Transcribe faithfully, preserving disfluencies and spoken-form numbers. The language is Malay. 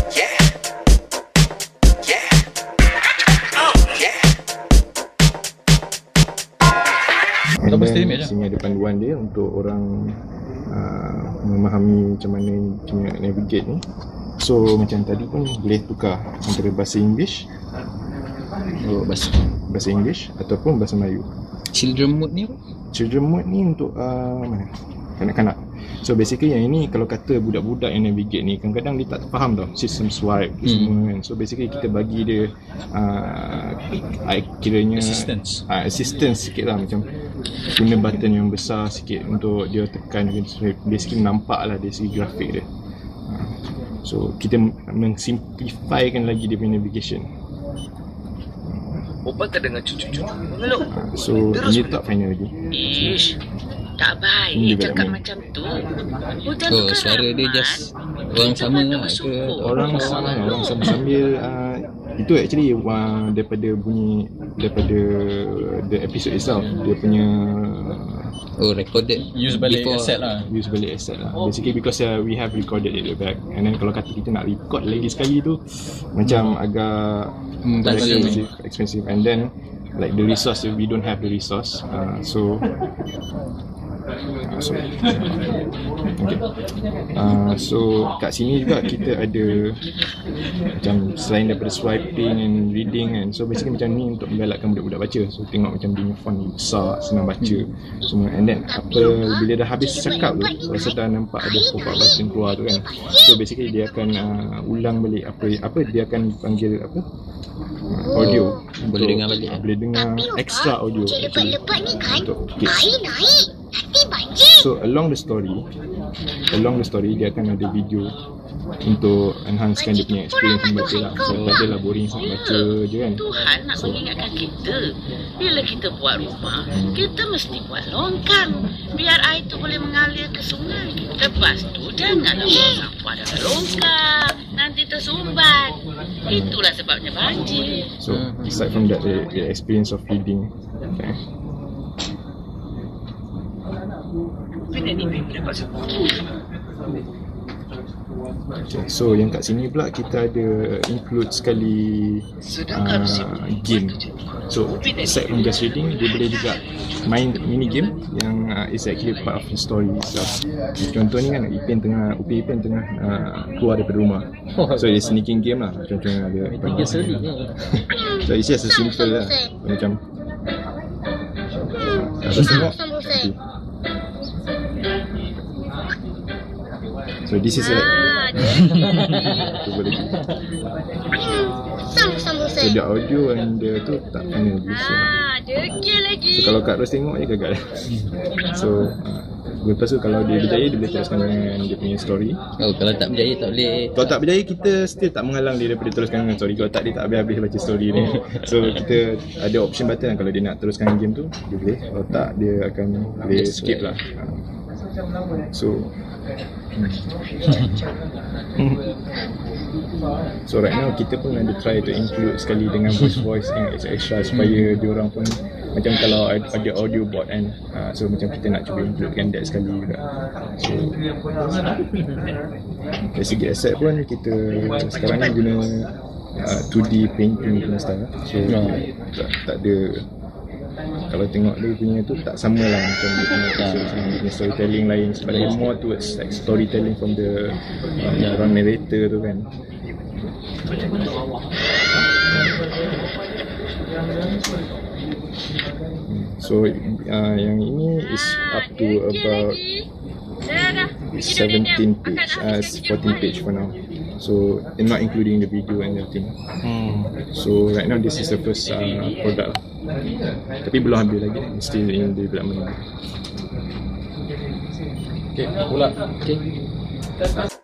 And then sini ada panduan dia untuk orang uh, memahami macam mana macam mana nak navigate ni. So macam tadi pun boleh tukar antara bahasa English, oh, bahasa bahasa English ataupun bahasa Melayu. Children mode ni apa? Children mode ni untuk uh, mana? Kanak-kanak. So basically yang ini kalau kata budak-budak yang navigate ni kadang-kadang dia tak faham tau sistem swipe hmm. semua kan. So basically kita bagi dia uh, kiranya assistance uh, assistance sikit lah, macam guna button yang besar sikit untuk dia tekan, basically nampak lah dari segi grafik dia. uh, So kita mensimplifykan lagi dia punya navigation. Opa tak dengar cucu-cucu mengeluh. uh, So ini tak final lagi. Ish, tak baik cakap macam tu. Hujan oh, suara dia just orang sama lah ke? Orang sama, orang sama sambil uh, itu actually uh, daripada bunyi daripada the episode itself, dia punya oh recorded use balik before, asset lah. Use balik asset lah. Basically because uh, we have recorded it at the back, and then kalau kata kita nak record lagi sekali tu macam agak hmm, expensive, expensive, and then like the resource, we don't have the resource, uh, so Uh, so, okay. Uh, so kat sini juga kita ada macam selain daripada swiping and reading kan, so basically macam ni untuk menggalakkan budak-budak baca. So tengok macam dia font besar, senang baca semua, and then apa bila dah habis cakap tu rasa dah nampak ada pop-up button keluar tu kan. So basically dia akan uh, ulang balik apa apa dia akan panggil apa uh, audio, boleh dengar balik, boleh dengar extra audio actually untuk kids. So along the story, along the story dia akan ada video untuk enhancekan dia punya experience membaca lah. So tak adalah boring sangat baca je kan. Tuhan nak so, mengingatkan kita, bila kita buat rumah, kita mesti buat longkang biar air tu boleh mengalir ke sungai. Lepas tu janganlah buang sampah dalam longkang, nanti tersumbat. Itulah sebabnya banjir. So aside from that, the, the experience of reading, okay. Okay, so yang kat sini pula kita ada include sekali uh, game. So aside from just reading, dia boleh juga main mini game yang uh, is actually part of the story itself. Contoh ni kan Ipin tengah, Upi Ipin tengah uh, keluar daripada rumah. So dia sneaking game lah. Contohnya dia tiga seri ni. So it's just a simple lah, macam atas tengok. So this is a cuba lagi. So the audio and the tu tak final lagi. So, so kalau Kak Ros tengok je gagal. So uh, lepas tu kalau dia berjaya, dia boleh teruskan dengan dia punya story. Oh, kalau tak berjaya tak boleh. Kalau tak berjaya, kita still tak menghalang dia daripada teruskan dengan story. Kalau tak, dia tak habis-habis baca story ni. So kita ada option button lah. Kalau dia nak teruskan game tu, dia boleh. Kalau tak, dia akan boleh skip lah. So So right now kita pun ada try to include sekali dengan voice voice yang extra supaya diorang pun macam kalau ada, ada audio board kan, uh, so macam kita nak cuba includekan that sekali juga. So dari segi asset pun kita sekarang ni guna uh, two D painting punya style. So tak, tak ada, kalau tengok dia punya tu tak sama lah macam dia punya, dia punya storytelling lain, sebab dia more towards like storytelling from the uh, orang narrator tu kan. So uh, yang ini is up to about seventeen page, uh, fourteen page for now. So not including the video and everything. Hmm. So right now this is the first uh, product. Tapi belum habis lagi, still in development. Okay, pula. Okay.